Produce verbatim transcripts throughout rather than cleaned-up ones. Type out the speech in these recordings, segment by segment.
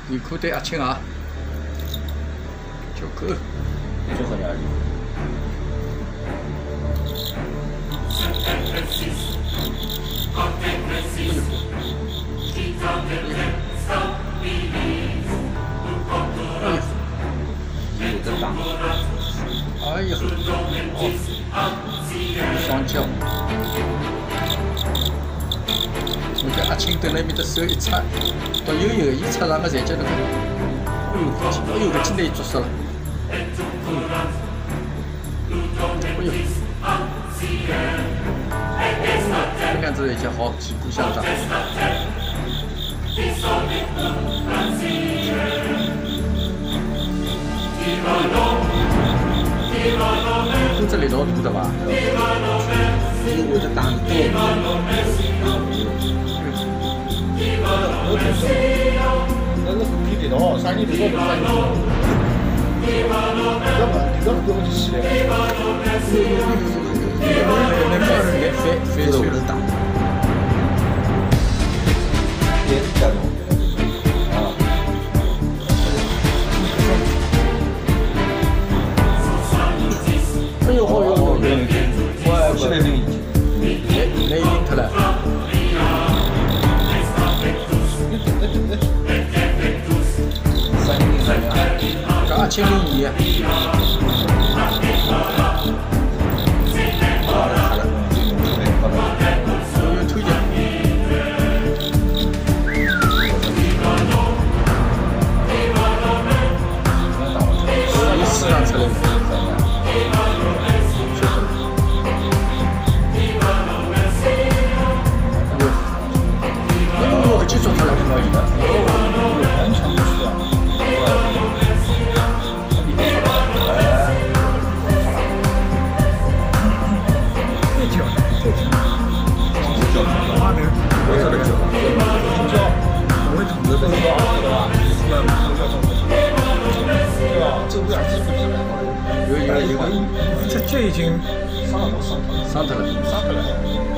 尼库对阿青啊，九个。 就很了解。有的打。 哎呀，哦，双脚。我觉阿青在那边的手一插，到悠悠一插上个才叫那个，哎呦，哎呦，搿今天捉死了。嗯，哎呦，这样子已经好旗鼓相当。你这力道大的吧？ 你我这打一刀。我就是，那那是皮力道，啥你力道都啥你。要不，力道不用去洗的。 那那那飞飞飞的大。 别这种。 哎呦，好哟！ 我现在零一， 那那赢他了。 三零三零， 刚千零一。 好了好了，好了， 有有推荐。有四张车的。就做出来可以的， 完全不需要。这脚，这脚，这脚，妈的，我这个脚，脚，我会躺着的，对吧？对吧？这有点基础质量。 有有有， 这这已经上了上了上去了， 上去了。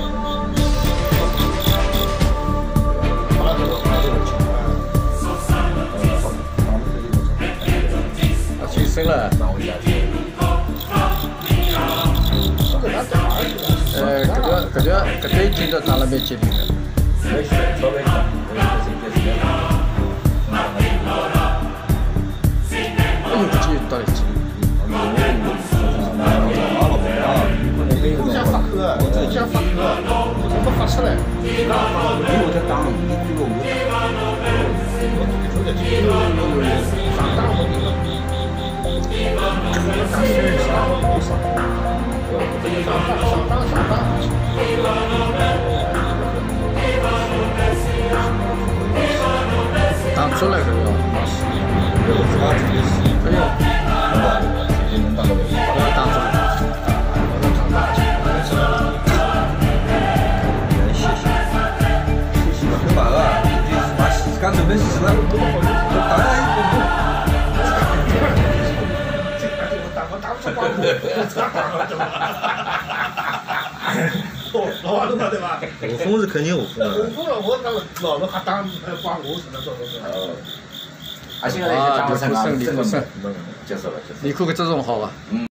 提升了。呃，搿个搿条搿对镜头打了蛮吉利的。 没事，稍微长，我也是一些。 哎呦，搿就到了几。 我想发科，我这想发科，我怎么发出来？你我在打，你对我我打。我我在这个上大我这个。打十二上不上，上当上当上当。 打出来这个，哎呦，我要打出来，我要长大去。 谢谢，谢谢吧，很棒啊！你把洗干净没洗了，当然。 老王懂了对吧？ 我疯是肯定有疯的。 我疯了，我老了还当帮我什么做做做。 啊，现在已经打了三个， 李库胜，李库胜， 接受了，接受了。 李库搿这种好伐？ 嗯。